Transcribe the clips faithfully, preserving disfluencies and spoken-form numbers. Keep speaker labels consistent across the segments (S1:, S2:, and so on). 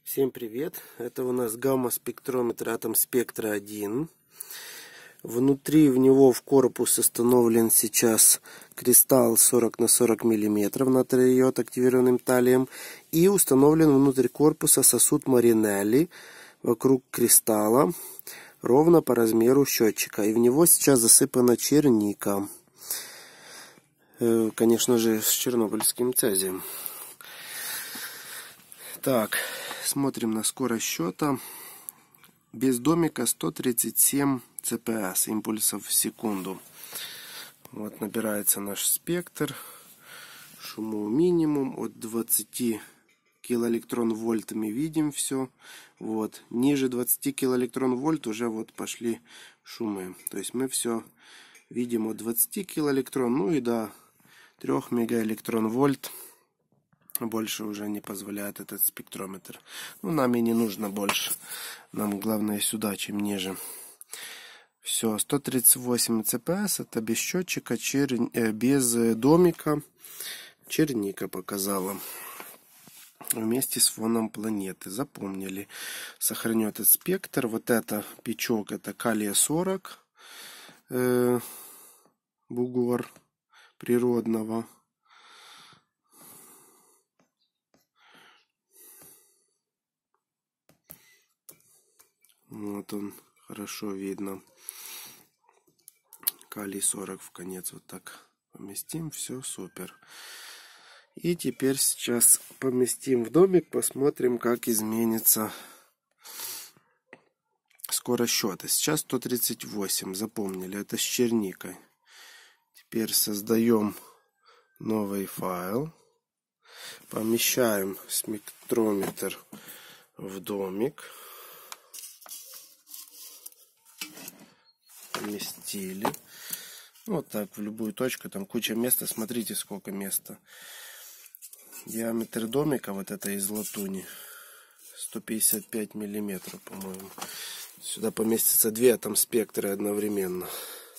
S1: Всем привет! Это у нас гамма-спектрометр Atom Spectra один. Внутри в него в корпус установлен сейчас кристалл сорок на сорок миллиметров натрииод активированным талием. И установлен внутрь корпуса сосуд Маринелли вокруг кристалла ровно по размеру счетчика. И в него сейчас засыпана черника. Конечно же, с чернобыльским цезием. Так, смотрим на скорость счета. Без домика сто тридцать семь цэ пэ эс, импульсов в секунду. Вот набирается наш спектр. Шуму минимум от двадцати килоэлектрон вольт мы видим все. Вот. Ниже двадцати килоэлектрон вольт уже вот пошли шумы. То есть мы все видим от двадцати килоэлектрон, ну и до трёх мегаэлектрон вольт. Больше уже не позволяет этот спектрометр. Ну, нам и не нужно больше. Нам главное сюда, чем ниже. Все, сто тридцать восемь цэ пэ эс. Это без счетчика, чер... э, без домика. Черника показала. Вместе с фоном планеты. Запомнили. Сохраню этот спектр. Вот это печок, это калия сорок. Э, бугор природного. Вот он, хорошо видно. Калий сорок в конец вот так поместим. Все супер. И теперь сейчас поместим в домик. Посмотрим, как изменится скорость счета. Сейчас сто тридцать восемь. Запомнили, это с черникой. Теперь создаем новый файл. Помещаем спектрометр в домик. Поместили. Вот так, в любую точку. Там куча места. Смотрите, сколько места. Диаметр домика, вот это из латуни, сто пятьдесят пять миллиметров, по-моему. Сюда поместится две атом спектры одновременно.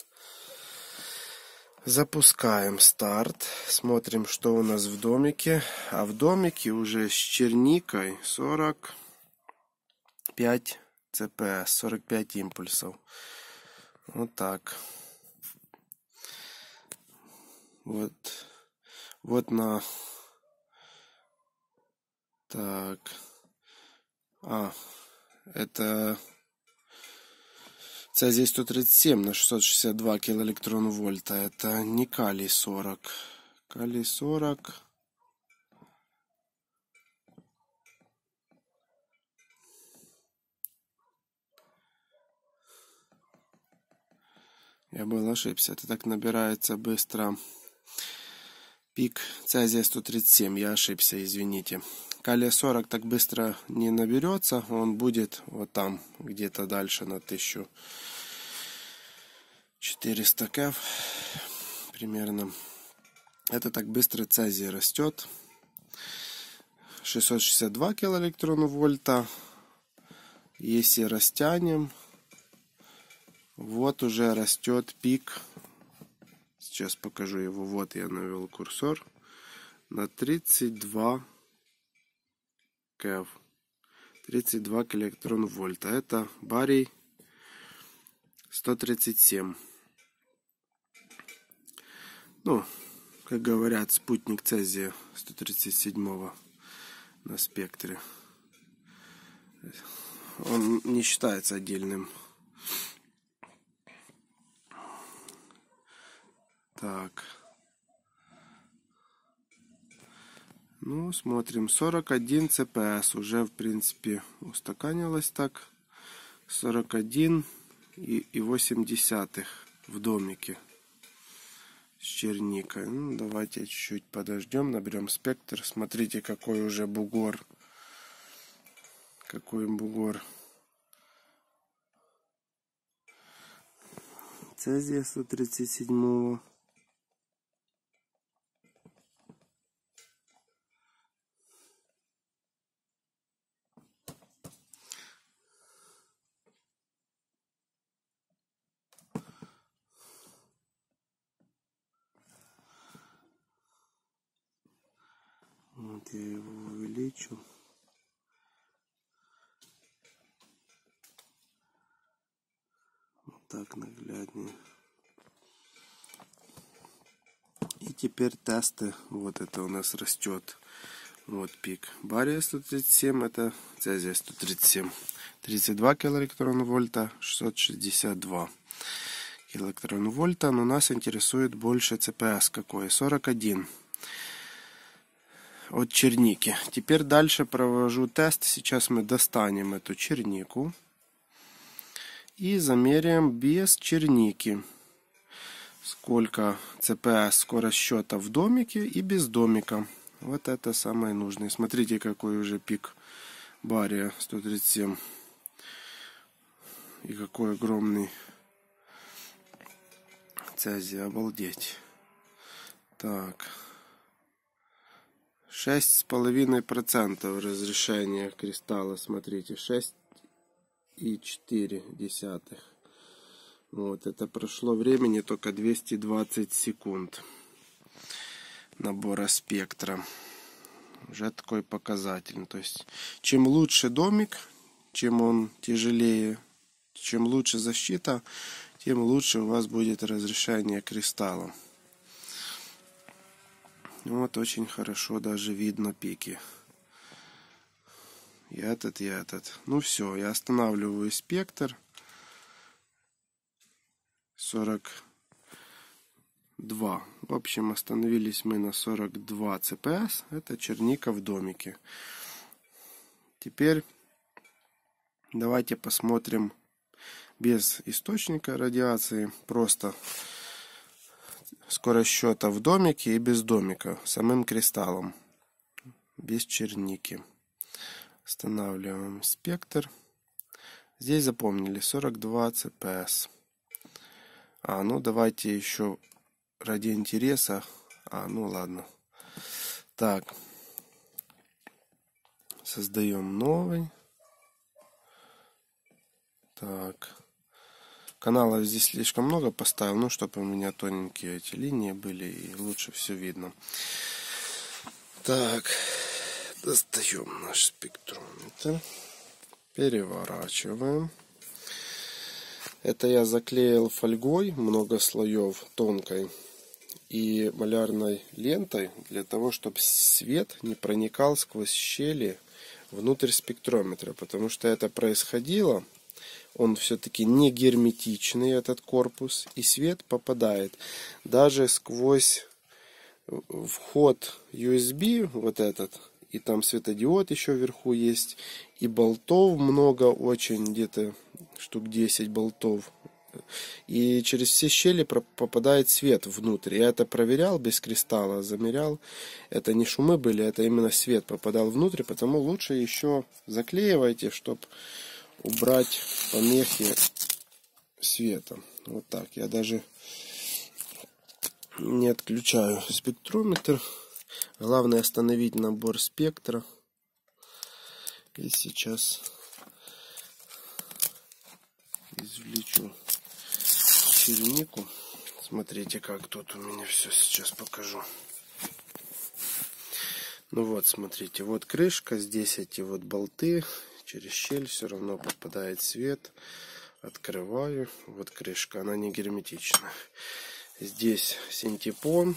S1: Запускаем старт. Смотрим, что у нас в домике. А в домике уже с черникой сорок пять цэ пэ эс, сорок пять импульсов. Вот так. Вот. Вот на... Так. А, это цезий сто тридцать семь на шестьсот шестьдесят два килоэлектрон вольта. Это не калий сорок. Калий сорок. Я был ошибся. Это так набирается быстро. Пик цезия сто тридцать семь. Я ошибся, извините. Калия сорок так быстро не наберется. Он будет вот там, где-то дальше на тысячу четыреста кев примерно. Это так быстро цезий растет. шестьсот шестьдесят два килоэлектрона вольта. Если растянем, вот уже растет пик. Сейчас покажу его. Вот я навел курсор на тридцать два кев. тридцать два килоэлектрон вольта. Это барий сто тридцать семь. Ну, как говорят, спутник цезия сто тридцать семь на спектре. Он не считается отдельным. Так. Ну, смотрим. сорок один цэ пэ эс. Уже, в принципе, устаканилось так. сорок один и восемь десятых в домике. С черникой. Ну, давайте чуть-чуть подождем. Наберем спектр. Смотрите, какой уже бугор. Какой бугор. Цезия сто тридцать семь. Вот я его увеличу. так нагляднее. И теперь тесты. Вот это у нас растет. Вот пик. Бария сто тридцать семь, это цезия сто тридцать семь. тридцать два килоэлектрон вольта, шестьсот шестьдесят два килоэлектрон вольта. Но нас интересует больше ЦПС какой. сорок один. От черники. Теперь дальше провожу тест. Сейчас мы достанем эту чернику. И замеряем без черники. Сколько ЦПС, скорость счета в домике и без домика. Вот это самое нужное. Смотрите, какой уже пик бария сто тридцать семь. И какой огромный цезий. Обалдеть. Так. шесть с половиной процентов разрешения кристалла. Смотрите. шесть и четыре десятых. Вот. Это прошло времени только двести двадцать секунд. Набора спектра. Уже такой показатель. То есть, чем лучше домик, чем он тяжелее, чем лучше защита, тем лучше у вас будет разрешение кристалла. Вот очень хорошо даже видно пики. И этот, и этот. Ну все, я останавливаю спектр. сорок два. В общем, остановились мы на сорок два ЦПС. Это черника в домике. Теперь давайте посмотрим без источника радиации. Просто скорость счета в домике и без домика. Самым кристаллом. Без черники. Останавливаем спектр. Здесь запомнили сорок два ЦПС. А, ну давайте еще ради интереса. А, ну ладно. Так. Создаем новый. Так. Каналов здесь слишком много поставил, ну, чтобы у меня тоненькие эти линии были и лучше все видно. Так. Достаем наш спектрометр. Переворачиваем. Это я заклеил фольгой, много слоев, тонкой, и малярной лентой, для того, чтобы свет не проникал сквозь щели внутрь спектрометра. Потому что это происходило, он все-таки не герметичный, этот корпус, и свет попадает даже сквозь вход ю эс би, вот этот, и там светодиод еще вверху есть, и болтов много очень, где-то штук десять болтов. И через все щели попадает свет внутрь. Я это проверял без кристалла, замерял. Это не шумы были, это именно свет попадал внутрь. Потому лучше еще заклеивайте, чтобы убрать помехи света. Вот так. Я даже не отключаю спектрометр. Главное остановить набор спектра. И сейчас извлечу чернику. Смотрите, как тут у меня все сейчас покажу. Ну вот, смотрите, вот крышка, здесь эти вот болты. Через щель все равно попадает свет. Открываю. Вот крышка, она не герметична. Здесь синтепон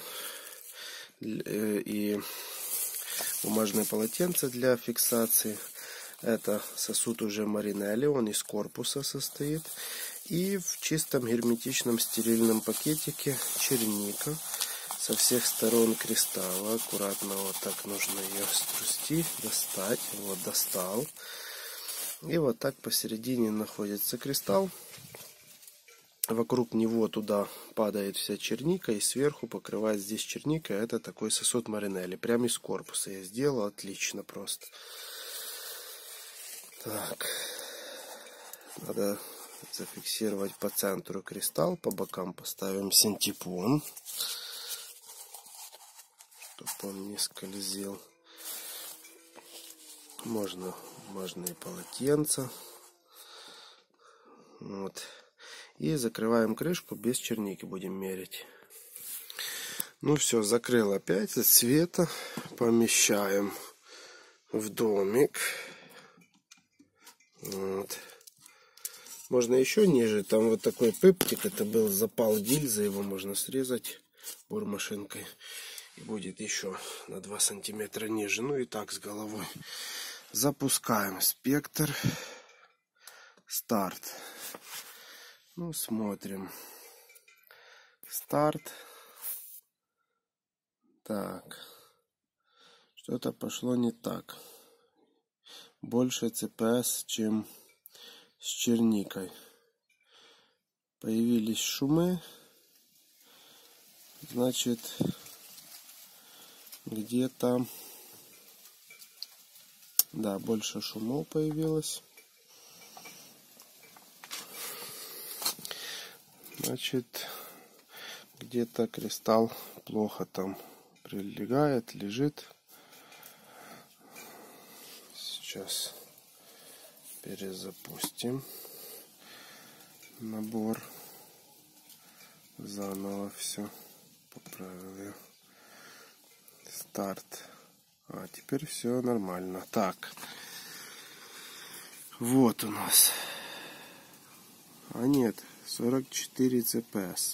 S1: и бумажное полотенце для фиксации. Это сосуд уже Маринелли, он из корпуса состоит. И в чистом герметичном стерильном пакетике черника. Со всех сторон кристалла. Аккуратно вот так нужно ее струсти, достать. Вот достал. И вот так посередине находится кристалл. Вокруг него туда падает вся черника, и сверху покрывает здесь черника. Это такой сосуд Маринелли. Прямо из корпуса я сделал. Отлично просто. Так. Надо зафиксировать по центру кристалл. По бокам поставим синтепон, чтобы он не скользил. Можно бумажные полотенца. Вот. И закрываем крышку, без черники будем мерить. Ну все, закрыл опять от света. Помещаем в домик. Вот. Можно еще ниже. Там вот такой пыптик. Это был запал гильзы. Его можно срезать бормашинкой. И будет еще на два сантиметра ниже. Ну и так с головой. Запускаем спектр. Старт. Ну, смотрим. Старт. Так. Что-то пошло не так. Больше ЦПС, чем с черникой. Появились шумы. Значит, где-то... Да, больше шумов появилось. Значит, где-то кристалл плохо там прилегает, лежит. Сейчас перезапустим набор. Заново все поправил. Старт. А теперь все нормально. Так. Вот у нас. А нет, сорок четыре ЦПС.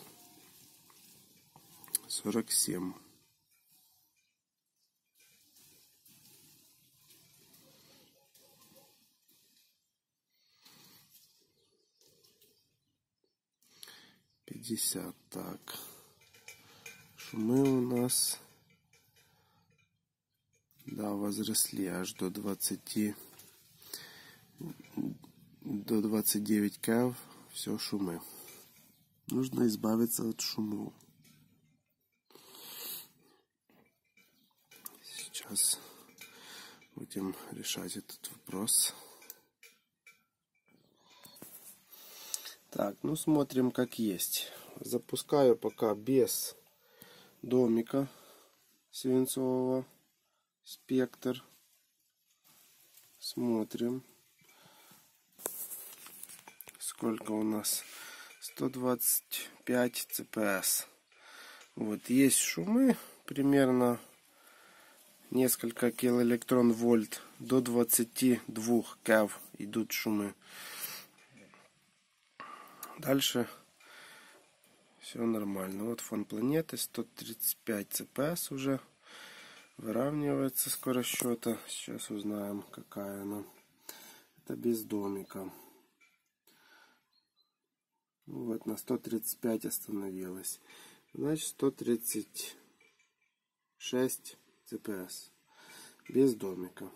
S1: сорок семь. пятьдесят. Так. Шумы у нас, да, возросли аж до двадцати, до двадцати девяти кев. Все шумы. Нужно избавиться от шумов. Сейчас будем решать этот вопрос. Так, ну смотрим как есть. Запускаю пока без домика свинцового. Спектр. Смотрим. Сколько у нас? сто двадцать пять ЦПС. Вот, есть шумы. Примерно несколько килоэлектрон вольт. До двадцати двух кев идут шумы. Дальше все нормально. Вот фон планеты. сто тридцать пять ЦПС уже. Выравнивается скорость счета. Сейчас узнаем, какая она. Это без домика. Вот на сто тридцать пять остановилась. Значит, сто тридцать шесть ЦПС. Без домика.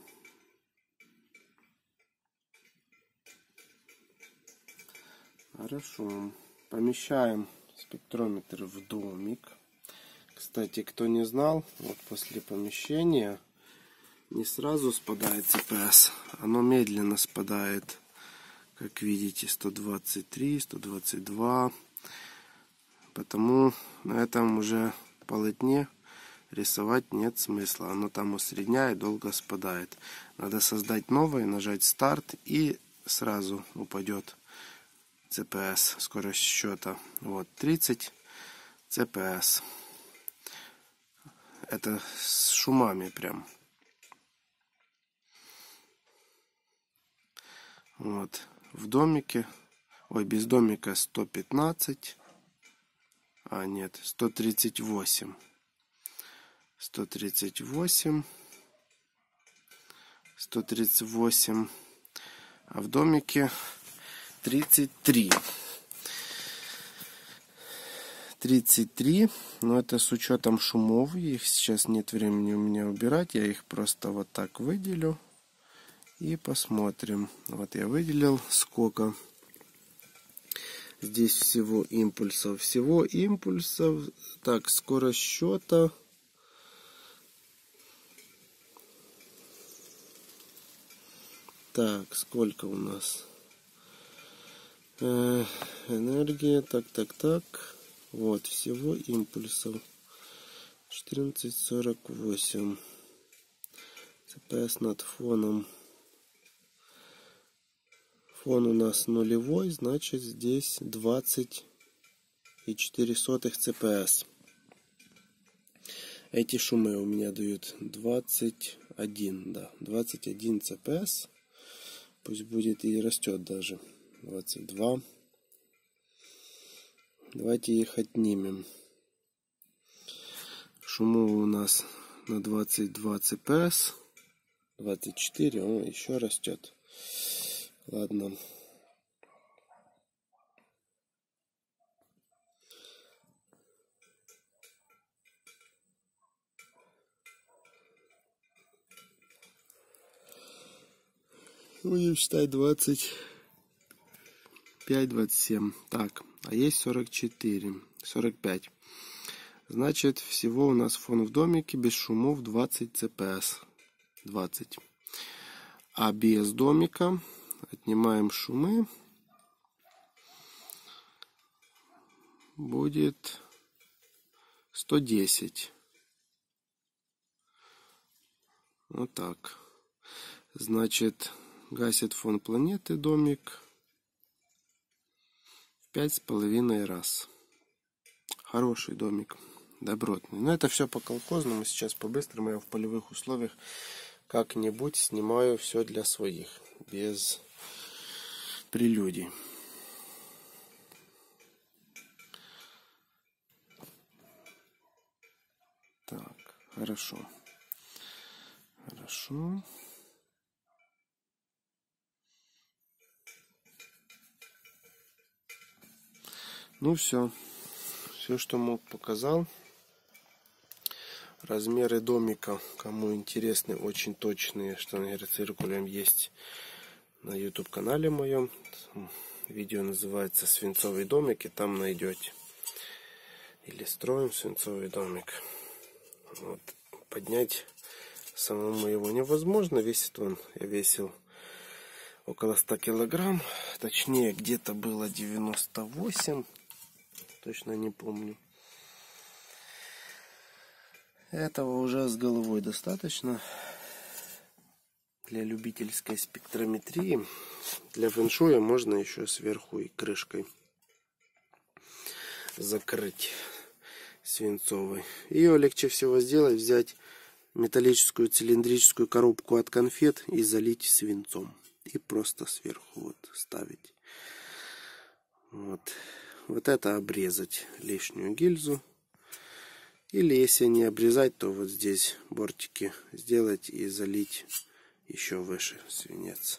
S1: Хорошо. Помещаем спектрометр в домик. Кстати, кто не знал, вот после помещения не сразу спадает ЦПС. Оно медленно спадает. Как видите, сто двадцать три, сто двадцать два. Потому на этом уже полотне рисовать нет смысла. Оно там усредняет, долго спадает. Надо создать новое, нажать старт, и сразу упадет ЦПС, скорость счета. Вот, тридцать ЦПС. Это с шумами прям. Вот. В домике, ой, без домика сто пятнадцать, а нет, сто тридцать восемь, сто тридцать восемь, сто тридцать восемь, а в домике тридцать три, тридцать три, но это с учетом шумов, их сейчас нет времени у меня убирать, я их просто вот так выделю. И посмотрим. Вот я выделил сколько. Здесь всего импульсов. Всего импульсов. Так, скорость счета. Так, сколько у нас? Э, энергия. Так, так, так. Вот, всего импульсов. четырнадцать сорок восемь. ЦПС над фоном. Фон у нас нулевой, значит здесь двадцать и четыре сотых ЦПС. Эти шумы у меня дают двадцать один, да, двадцать один ЦПС. Пусть будет и растет даже. двадцать два. Давайте их отнимем. Шумов у нас на двадцать два цпс. двадцать четыре, о, еще растет. Ладно. Будем считать двадцать пять, двадцать семь. Так, а есть сорок четыре, сорок пять. Значит, всего у нас фон в домике без шумов двадцать цпс. двадцать. А без домика отнимаем шумы. Будет сто десять. Вот так. Значит, гасит фон планеты домик в пять с половиной раз. Хороший домик, добротный. Но это все по колхозному. Сейчас по-быстрому я в полевых условиях как-нибудь снимаю все для своих, без прелюдий. Так, хорошо. Хорошо. Ну все. Все, что мог, показал. Размеры домика, кому интересны, очень точные, что циркулем есть на YouTube канале моем. Видео называется «Свинцовый домик», и там найдете. Или «Строим свинцовый домик». Вот. Поднять самому его невозможно. Весит он, я весил около ста килограмм. Точнее, где-то было девяносто восемь. Точно не помню. Этого уже с головой достаточно для любительской спектрометрии. Для фэншуя можно еще сверху и крышкой закрыть свинцовой. Ее легче всего сделать: взять металлическую цилиндрическую коробку от конфет и залить свинцом. И просто сверху вот ставить. Вот. Вот это обрезать лишнюю гильзу. Или если не обрезать, то вот здесь бортики сделать и залить еще выше свинец.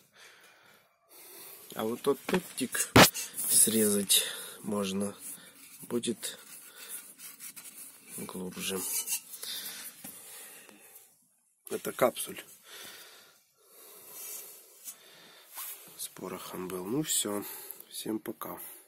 S1: А вот тот топтик срезать можно. Будет глубже. Это капсуль с порохом был. Ну все. Всем пока.